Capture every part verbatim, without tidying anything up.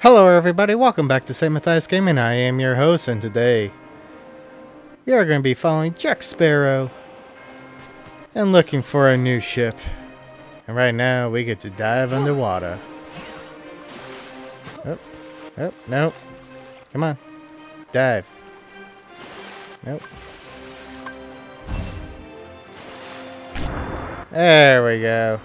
Hello everybody, welcome back to Saint Matthias Gaming. I am your host, and today we are going to be following Jack Sparrow and looking for a new ship. And right now we get to dive underwater. Oh, oh, nope. Come on. Dive. Nope. There we go.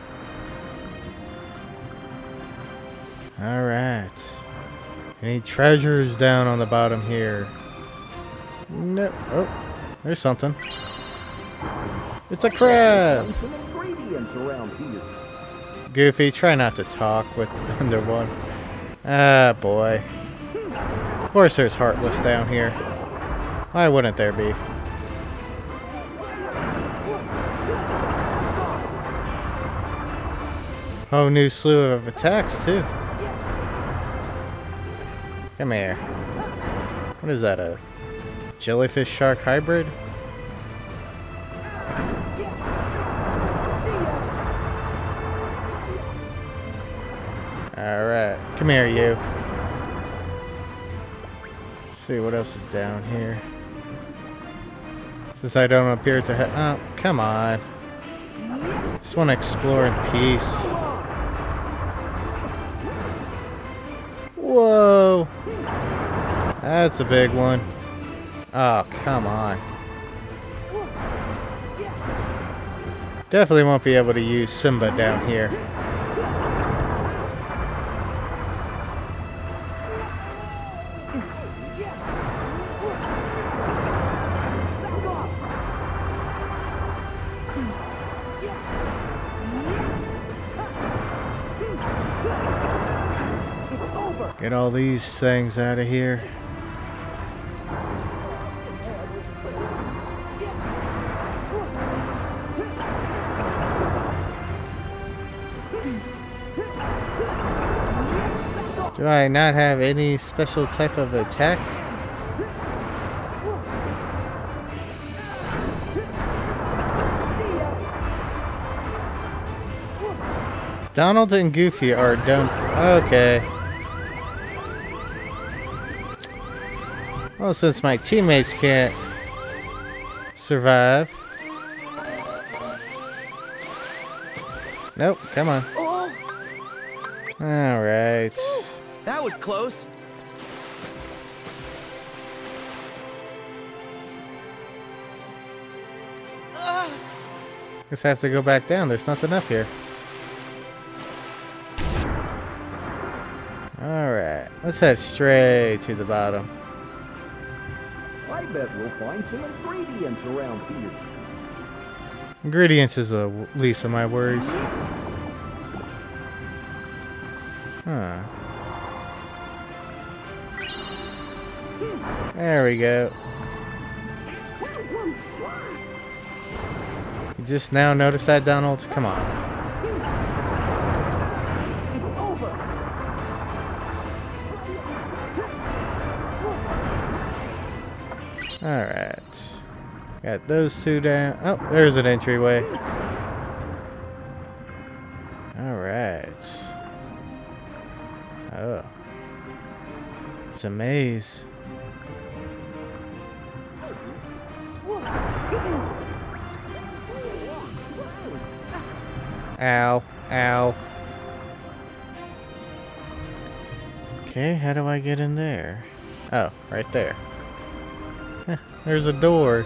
Alright. Any treasures down on the bottom here? No. Oh, there's something. It's a crab! Goofy, try not to talk with underwater. Ah, boy. Of course there's Heartless down here. Why wouldn't there be? Whole new slew of attacks, too. Come here. What is that, a jellyfish shark hybrid? Alright, come here, you. Let's see what else is down here. Since I don't appear to have. Oh, come on. Just want to explore in peace. Whoa! That's a big one. Oh, come on. Definitely won't be able to use Simba down here. Get all these things out of here. Do I not have any special type of attack? Donald and Goofy are done. Okay. Well, since my teammates can't survive. Nope, come on. Alright. That was close. Guess I have to go back down. There's nothing up here. Alright, let's head straight to the bottom. I bet we'll find some ingredients around here. Ingredients is the least of my worries. Huh. There we go. You just now notice that, Donald? Come on. Alright. Got those two down. Oh, there's an entryway. Alright. Oh. It's a maze. Ow. Ow. Okay, how do I get in there? Oh, right there. There's a door.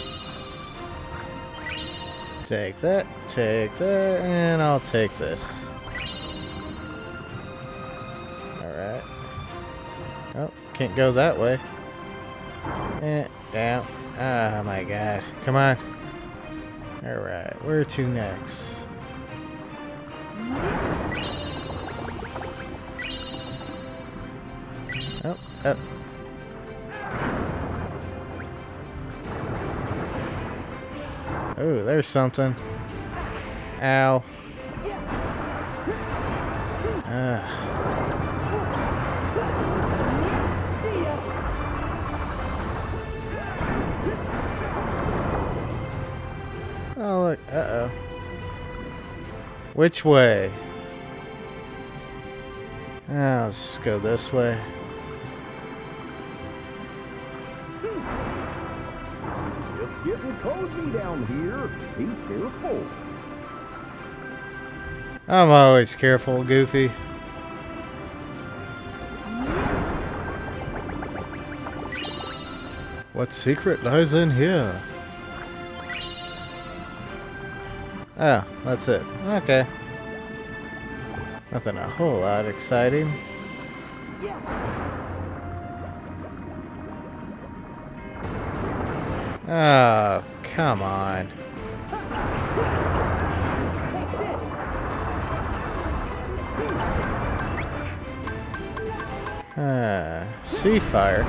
Take that, take that, and I'll take this. Alright. Oh, can't go that way. Eh, down. Oh my god. Come on. Alright, where to next? Oh, oh. Oh, there's something. Ow. Ah. Oh, look. Uh-oh. Which way? Uh, Now let's go this way. Just getting cozy down here. Be careful. I'm always careful, Goofy. What secret lies in here? Oh, that's it. Okay. Nothing a whole lot exciting. Oh, come on. Ah, sea fire.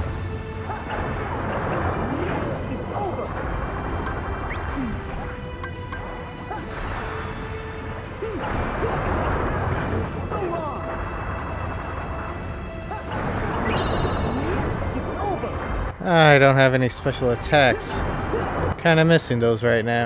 I don't have any special attacks. Kind of missing those right now.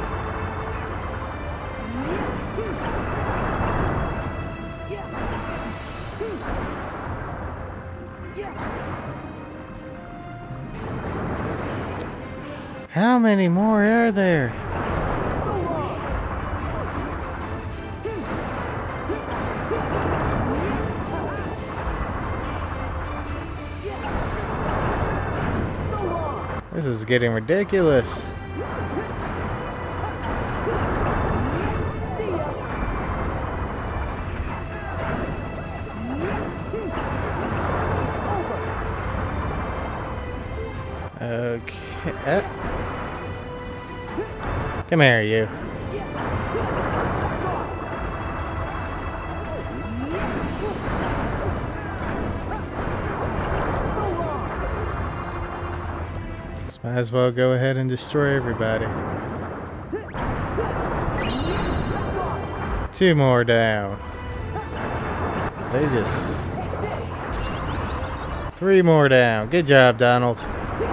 How many more are there? This is getting ridiculous. Okay. Come here, you. Might as well go ahead and destroy everybody. Two more down. They just... Three more down. Good job, Donald.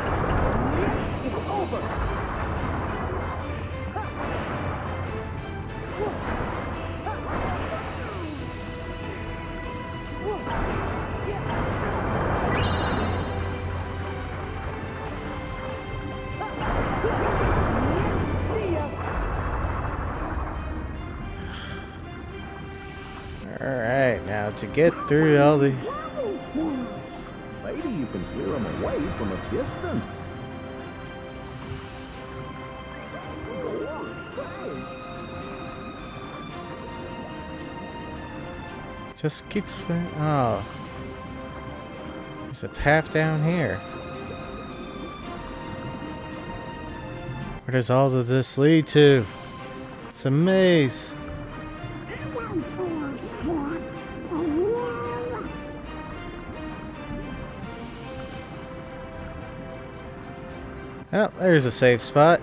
Alright, now to get through all the... Maybe you can hear them away from a distance. Just keep spinning. Oh. There's a path down here. Where does all of this lead to? It's a maze. Oh, there's a safe spot.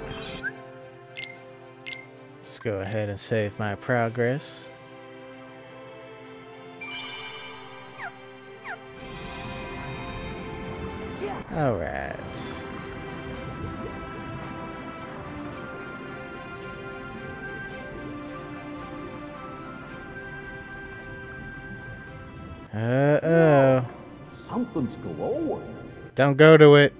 Let's go ahead and save my progress. Alright. Uh-oh. Something's glowing. Don't go to it.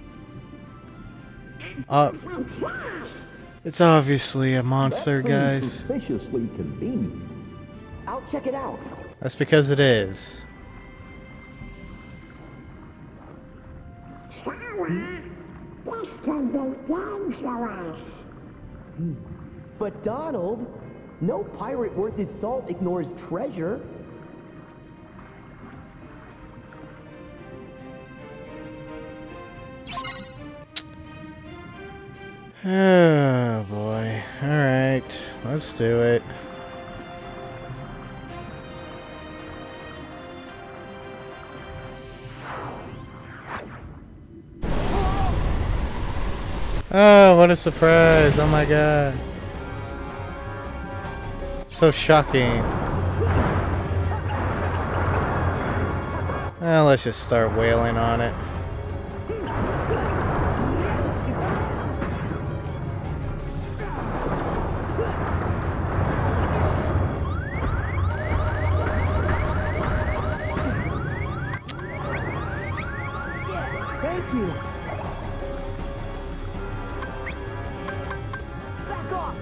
Uh, it's obviously a monster, That guys. seems suspiciously convenient. I'll check it out. That's because it is. This can be dangerous. But Donald, no pirate worth his salt ignores treasure. Oh boy. Alright, let's do it. Oh, what a surprise. Oh my god. So shocking. Well, let's just start wailing on it. Thank you. Back off.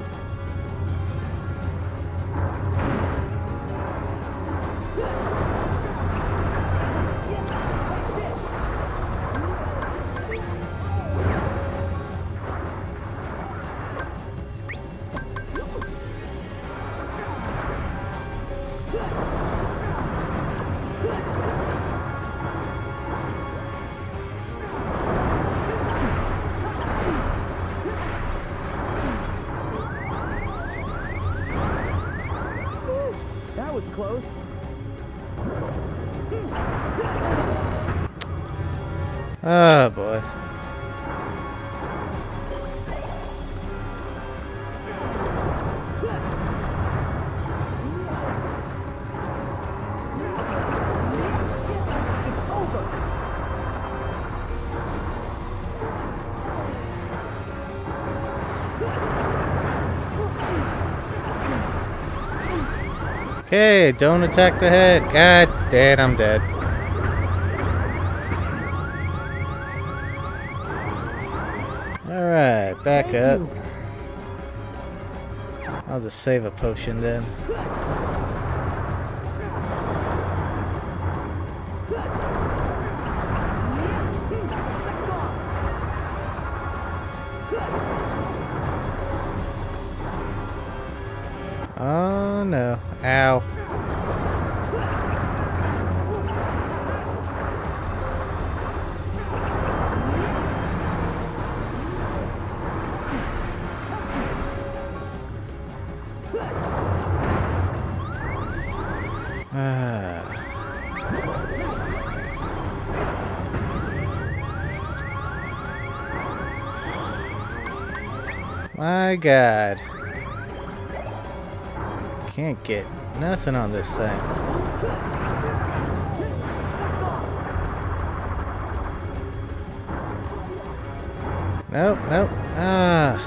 That was close. Oh boy. Okay, don't attack the head. God damn, I'm dead. Alright, back up. I'll just save a potion then. Oh no. Ow. Ah. My God. Can't get nothing on this thing. Nope, nope. Ah.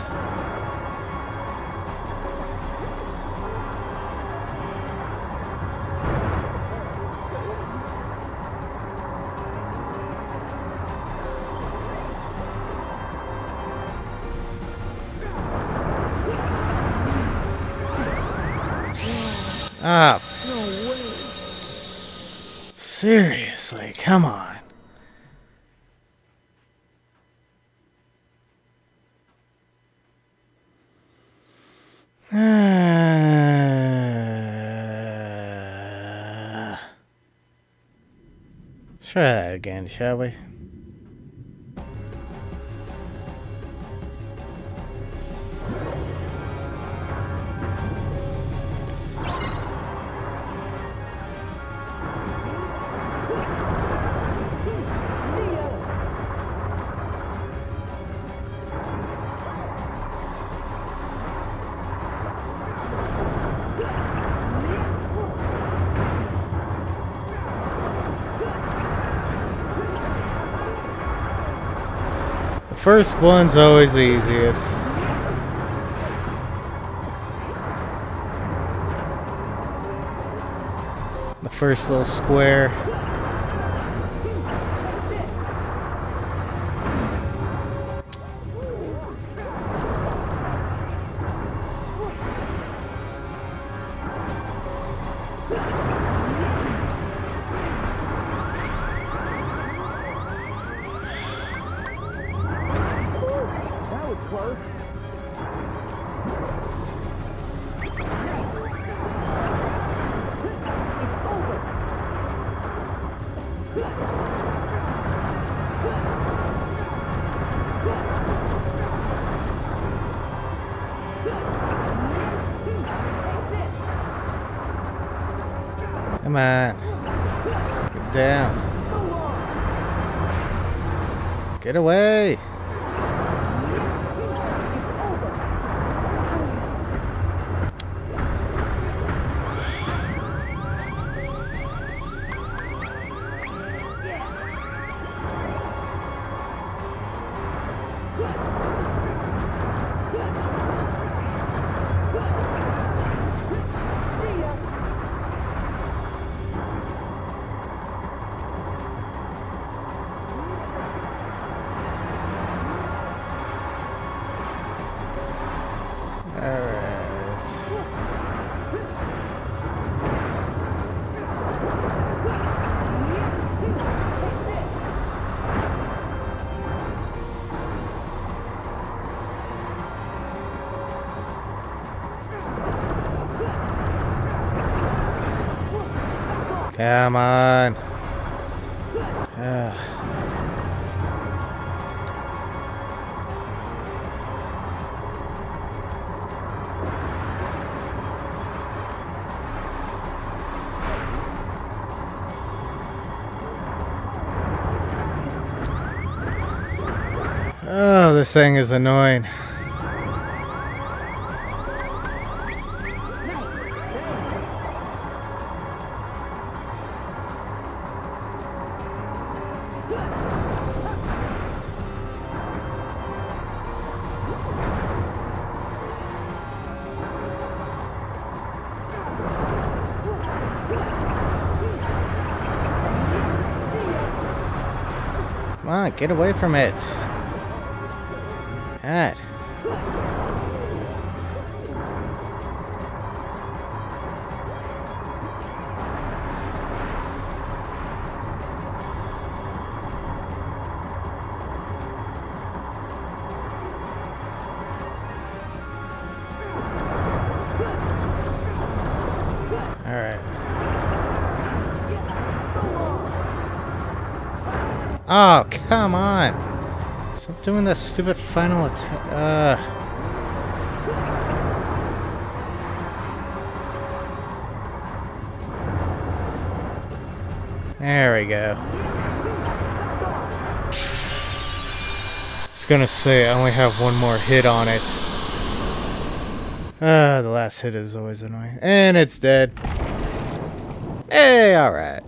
Ah. No way. Seriously, come on. Uh, try that again, shall we? First one's always the easiest. The first little square. Close. Come on. Get down. Get away. Come on. Ah. Oh, this thing is annoying. Come on, get away from it. God. All right. Oh, come on. Stop doing that stupid final attack. Uh. There we go. I was gonna say I only have one more hit on it. Ah, uh, the last hit is always annoying. And it's dead. Hey, alright.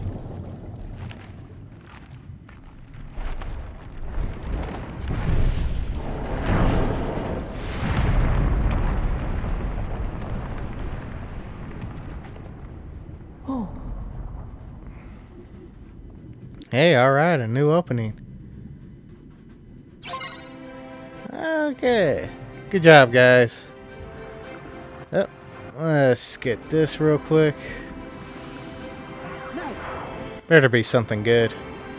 Hey, alright, a new opening. Okay. Good job, guys. Yep. Let's get this real quick. Better be something good.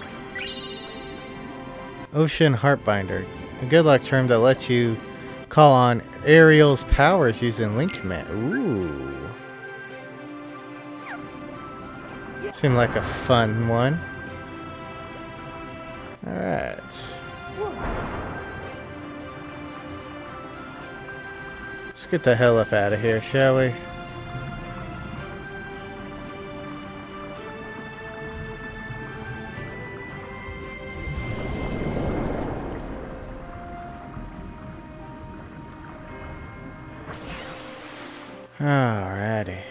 Ocean Heartbinder. A good luck term that lets you call on Ariel's powers using Link Command. Ooh. Seemed like a fun one. Alright. Let's get the hell up out of here, shall we? Alrighty.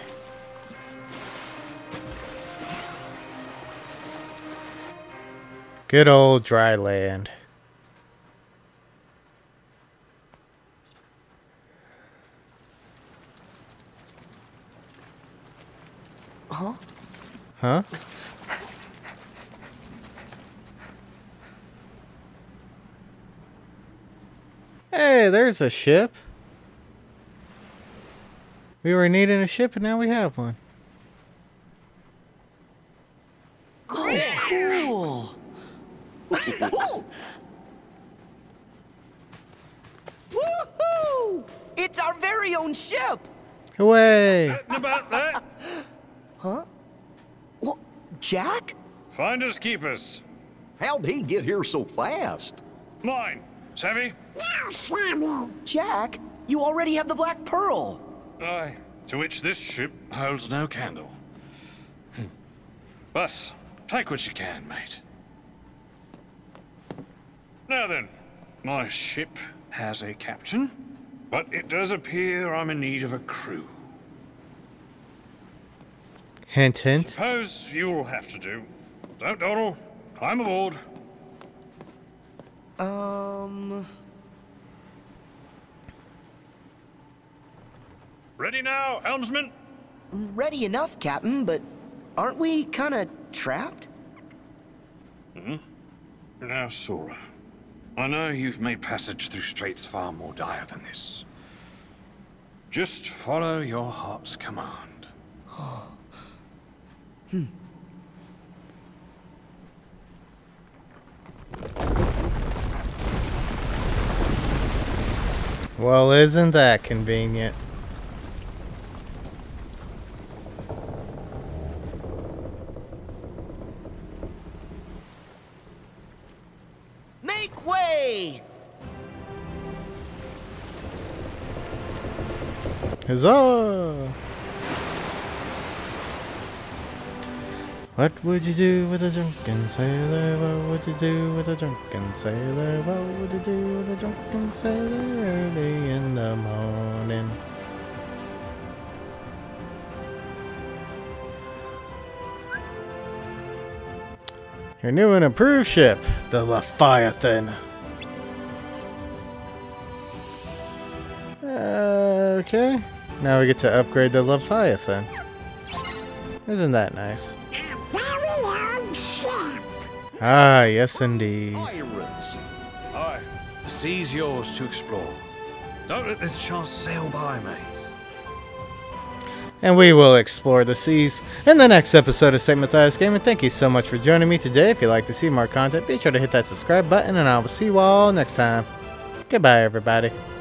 Good old dry land. Huh? Huh? Hey, there's a ship. We were needing a ship and now we have one. Oh, cool. Woohoo! It's our very own ship. Hooray! Certain about that? Huh? What? Jack? Finders keepers. How'd he get here so fast? Mine. Savvy? Now, Sammy. Jack, you already have the Black Pearl. Aye. To which this ship holds no candle. Hmm. But take what you can, mate. Now then, my ship has a captain, but it does appear I'm in need of a crew. Hint, hint. Suppose you'll have to do. Don't dawdle. Climb aboard. Um... Ready now, helmsman? Ready enough, Captain, but aren't we kinda trapped? Hmm? Now, Sora, I know you've made passage through straits far more dire than this. Just follow your heart's command. Hmm. Well, isn't that convenient? Make way! Huzzah! What would you do with a drunken sailor? What would you do with a drunken sailor? What would you do with a drunken sailor early in the morning? Your new and improved ship, the Leviathan. Okay, now we get to upgrade the Leviathan. Isn't that nice? Very old ship. Ah, yes indeed. Pirates. Aye, the sea's yours to explore. Don't let this chance sail by, mates. And we will explore the seas in the next episode of Saint Matthias Gaming. Thank you so much for joining me today. If you'd like to see more content, be sure to hit that subscribe button, and I will see you all next time. Goodbye, everybody.